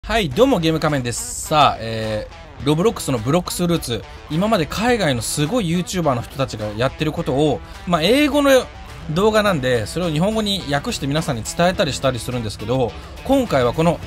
はい、どうもゲーム仮面です。さあ、ロブロックスのブロックスルーツ、今まで海外のすごい YouTuber の人たちがやってることを、英語の動画なんで、それを日本語に訳して皆さんに伝えたりしたりするんですけど、今回はこの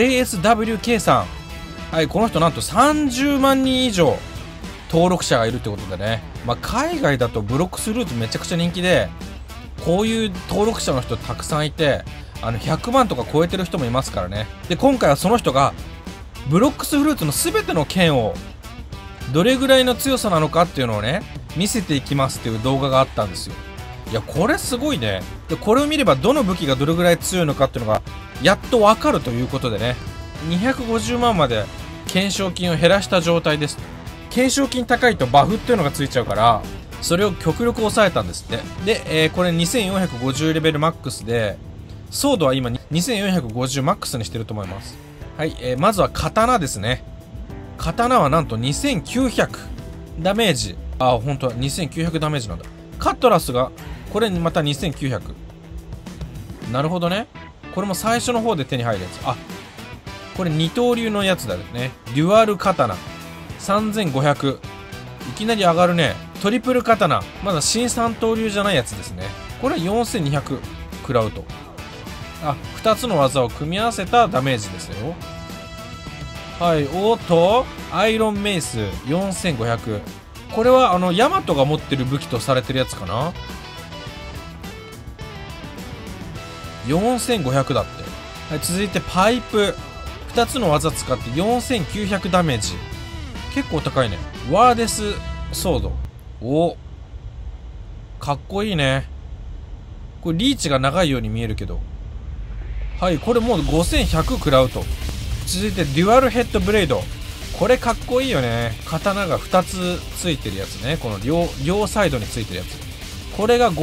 JSWK さん、はい、この人なんと30万人以上登録者がいるってことでね、海外だとブロックスルーツめちゃくちゃ人気で、こういう登録者の人たくさんいて、100万とか超えてる人もいますからね。で、今回はその人がブロックスフルーツの全ての剣をどれぐらいの強さなのかっていうのをね、見せていきますっていう動画があったんですよ。いや、これすごいね。で、これを見ればどの武器がどれぐらい強いのかっていうのがやっとわかるということでね、250万まで懸賞金を減らした状態です。懸賞金高いとバフっていうのがついちゃうから、それを極力抑えたんですって。で、これ2450レベルマックスで、ソードは今2450マックスにしてると思います。はい、まずは刀ですね。刀はなんと2900ダメージ。あ、本当は2900ダメージなんだ。カットラスが、これまた2900。なるほどね。これも最初の方で手に入るやつ。あ、これ二刀流のやつだよね。デュアル刀。3500。いきなり上がるね。トリプル刀。まだ新三刀流じゃないやつですね。これは4200食らうと。あ、2つの技を組み合わせたダメージですよ。はい、おっと、アイロンメイス4500。これはヤマトが持ってる武器とされてるやつかな。4500だって。はい、続いてパイプ。2つの技使って4900ダメージ。結構高いね。ワーデスソード。お、かっこいいね。これリーチが長いように見えるけど。はい、これもう5100食らうと。続いてデュアルヘッドブレード。これかっこいいよね。刀が2つついてるやつね。この両サイドについてるやつ。これが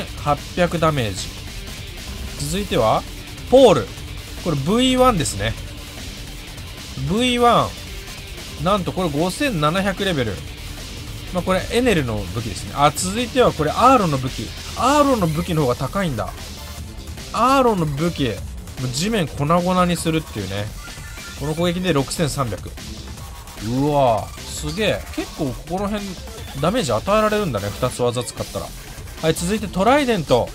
5800ダメージ。続いてはポール。これ V1 ですね。V1 なんとこれ5700レベル。これエネルの武器ですね。あ、続いてはこれアーロンの武器。アーロンの武器の方が高いんだ。アーロンの武器、地面粉々にするっていうね。この攻撃で6300。うわー、すげえ。結構ここの辺ダメージ与えられるんだね、2つ技使ったら。はい、続いてトライデント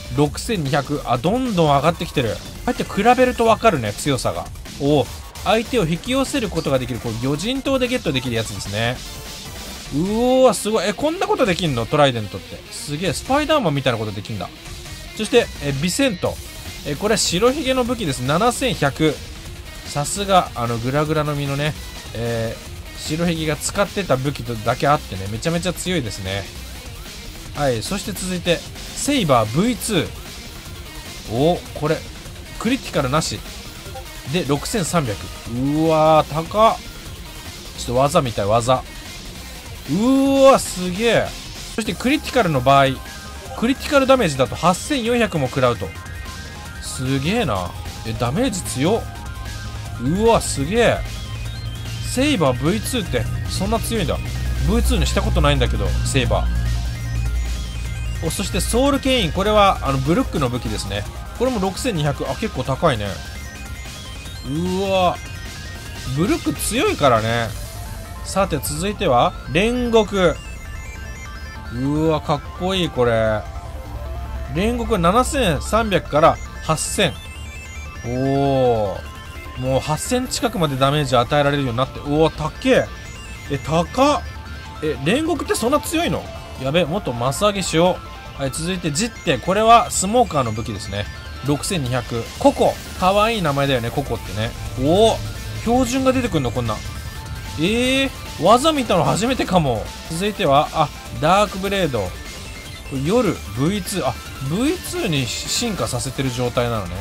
6200。あ、どんどん上がってきてる。こうやって比べると分かるね、強さが。おお、相手を引き寄せることができる、こう魚人島でゲットできるやつですね。うわ、すごい。こんなことできんのトライデントって。すげえ、スパイダーマンみたいなことできんだ。そしてビセント。これは白ひげの武器です。7100。さすがグラグラの実のね、白ひげが使ってた武器とだけあってね、めちゃめちゃ強いですね。はい、そして続いてセイバー V2。 お、これクリティカルなしで6300。うわー、高っ。ちょっと技みたい、技。うわ、すげえ。そしてクリティカルの場合、クリティカルダメージだと8400も食らうと。すげえな。ダメージ強っ。うわ、すげえ。セイバー V2 ってそんな強いんだ。 V2 にしたことないんだけど、セイバー。そしてソウルケイン。これはブルックの武器ですね。これも6200。あ、結構高いね。うわ、ブルック強いからね。さて続いては煉獄。うわ、かっこいい。これ煉獄は7300から8000。おお、もう8000近くまでダメージ与えられるようになって。おお、たっけえ。高っ。煉獄ってそんな強いの？やべ、もっとマス上げしよう。はい、続いてジッテ。これはスモーカーの武器ですね。6200。ココ。かわいい名前だよね、ココってね。おお、標準が出てくんの、こんな。技見たの初めてかも。続いては、あ、ダークブレード。夜 V2。あ、V2 に進化させてる状態なのね。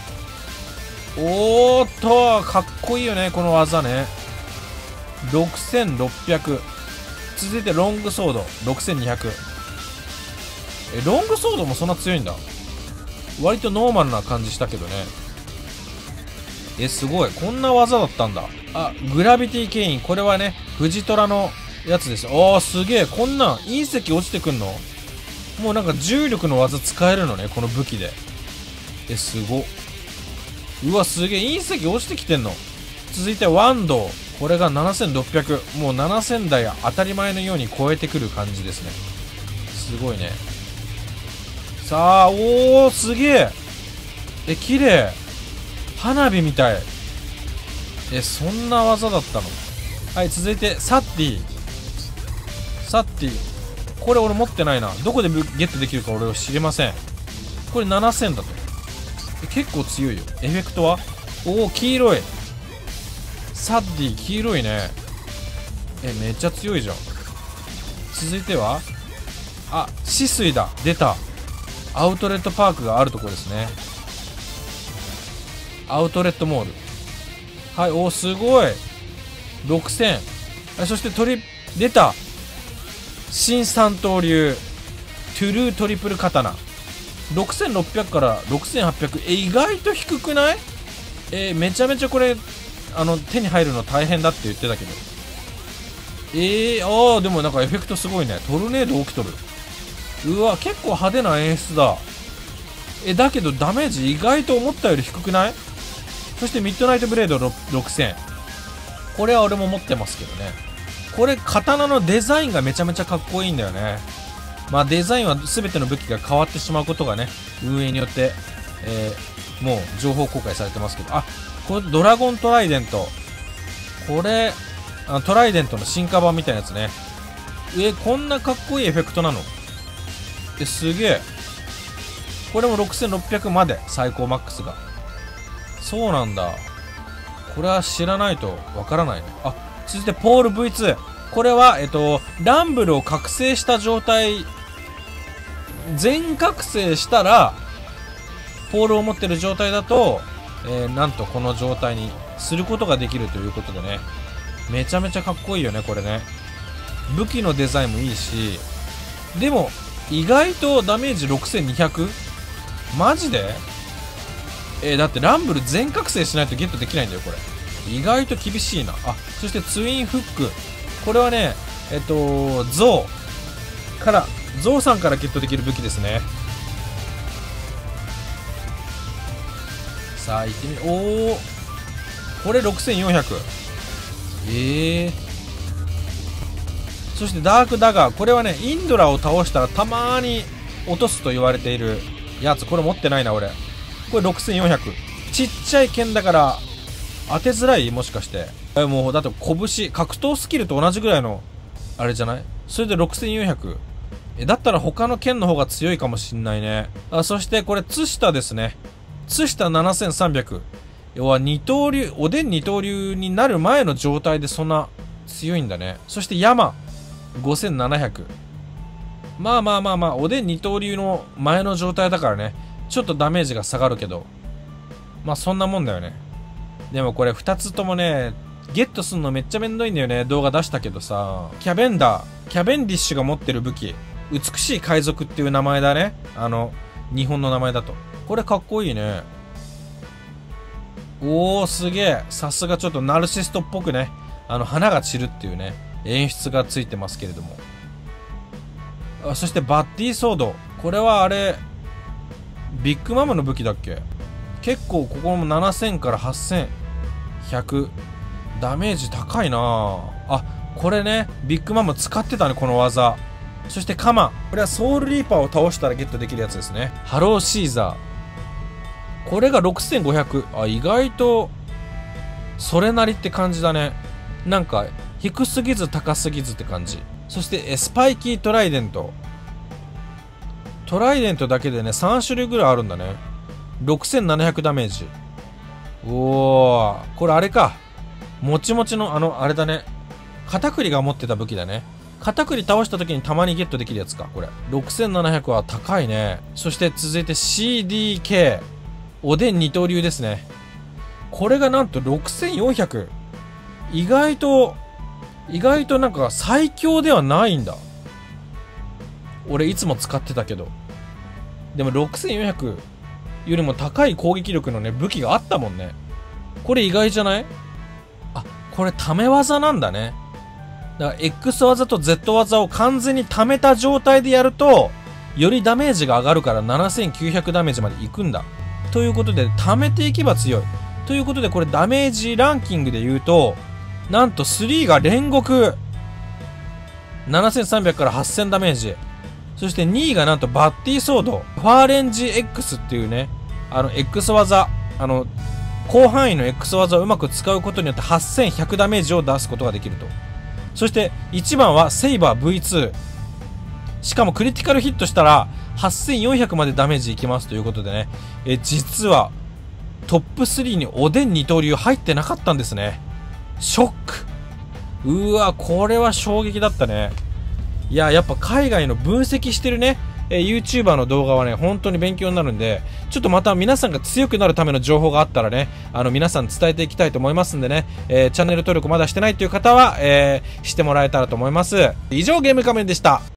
おーっと、かっこいいよね、この技ね。6600。続いてロングソード6200。ロングソードもそんな強いんだ。割とノーマルな感じしたけどね。すごい。こんな技だったんだ。あ、グラビティケイン。これはね、フジトラのやつです。おー、すげえ。こんなん隕石落ちてくんの？もうなんか重力の技使えるのね、この武器で。すごっ。うわ、すげえ。隕石落ちてきてんの。 続いてワンド。これが7600。もう7000台当たり前のように超えてくる感じですね。すごいね。さあ、おー、すげえ。綺麗。花火みたい。そんな技だったの？はい、続いて、サッティ。サッティ。これ俺持ってないな。どこでゲットできるか俺は知りません。これ7000だと。結構強いよ。エフェクトは？おお、黄色い。サッティ、黄色いね。めっちゃ強いじゃん。続いては、止水だ。出た。アウトレットパークがあるところですね。アウトレットモール。はい、おー、すごい。6000。そして出た。新三刀流。トゥルートリプル刀。6600から6800。意外と低くない？めちゃめちゃこれ、手に入るの大変だって言ってたけど。でもなんかエフェクトすごいね。トルネード起きとる。うわ、結構派手な演出だ。だけどダメージ意外と思ったより低くない？そしてミッドナイトブレード6000。これは俺も持ってますけどね。これ刀のデザインがめちゃめちゃかっこいいんだよね。まあデザインは全ての武器が変わってしまうことがね、運営によって、もう情報公開されてますけど。これドラゴントライデント。これ、トライデントの進化版みたいなやつね。こんなかっこいいエフェクトなの？すげえ。これも6600まで、最高マックスが。そうなんだ。これは知らないとわからないね。続いてポール V2。これは、ランブルを覚醒した状態、全覚醒したら、ポールを持ってる状態だと、なんとこの状態にすることができるということでね。めちゃめちゃかっこいいよね、これね。武器のデザインもいいし、でも、意外とダメージ6200？マジで？だってランブル全覚醒しないとゲットできないんだよ、これ。意外と厳しいな。そしてツインフック。これはね、ゾウさんからゲットできる武器ですね。さあ、行ってみ、これ6400。そしてダークダガー。これはね、インドラを倒したらたまーに落とすと言われているやつ。これ持ってないな、俺。これ6400。ちっちゃい剣だから当てづらい？もしかして。もう、だって拳、格闘スキルと同じぐらいの、あれじゃない？それで6400。だったら他の剣の方が強いかもしんないね。そしてこれ、ツシタですね。ツシタ7300。要は二刀流、おでん二刀流になる前の状態でそんな強いんだね。そして山。5700。まあ、おでん二刀流の前の状態だからね。ちょっとダメージが下がるけど。まあそんなもんだよね。でもこれ2つともね、ゲットすんのめっちゃめんどいんだよね。動画出したけどさ。キャベンディッシュが持ってる武器。美しい海賊っていう名前だね。日本の名前だと。これかっこいいね。すげえ。さすがちょっとナルシストっぽくね。花が散るっていうね、演出がついてますけれども。そしてバッティーソード。これはあれ、ビッグマムの武器だっけ？結構ここも7000から8100。ダメージ高いなぁ。これね、ビッグマム使ってたね、この技。そしてカマ。これはソウルリーパーを倒したらゲットできるやつですね。ハローシーザー。これが6500。意外と、それなりって感じだね。なんか、低すぎず高すぎずって感じ。そして、スパイキートライデント。トライデントだけでね、3種類ぐらいあるんだね。6700ダメージ。これあれか。もちもちの、あれだね。カタクリが持ってた武器だね。カタクリ倒した時にたまにゲットできるやつか、これ。6700は高いね。そして続いて CDK。おでん二刀流ですね。これがなんと6400。意外となんか最強ではないんだ。俺いつも使ってたけど。でも6400よりも高い攻撃力のね、武器があったもんね。これ意外じゃない？これため技なんだね。だから X 技と Z 技を完全に溜めた状態でやると、よりダメージが上がるから7900ダメージまでいくんだ。ということで、溜めていけば強い。 ということで、これダメージランキングで言うと、なんと3が煉獄。7300から8000ダメージ。そして2位がなんとバッティソード。ファーレンジ X っていうね、X 技、広範囲の X 技をうまく使うことによって8100ダメージを出すことができると。そして1番はセイバー V2。しかもクリティカルヒットしたら8400までダメージいきますということでね、実はトップ3におでん二刀流入ってなかったんですね。ショック。うわ、これは衝撃だったね。いや、やっぱ海外の分析してるね、YouTuber の動画はね、本当に勉強になるんで、ちょっとまた皆さんが強くなるための情報があったらね、皆さん伝えていきたいと思いますんでね、チャンネル登録まだしてないという方は、してもらえたらと思います。以上、ゲーム仮面でした。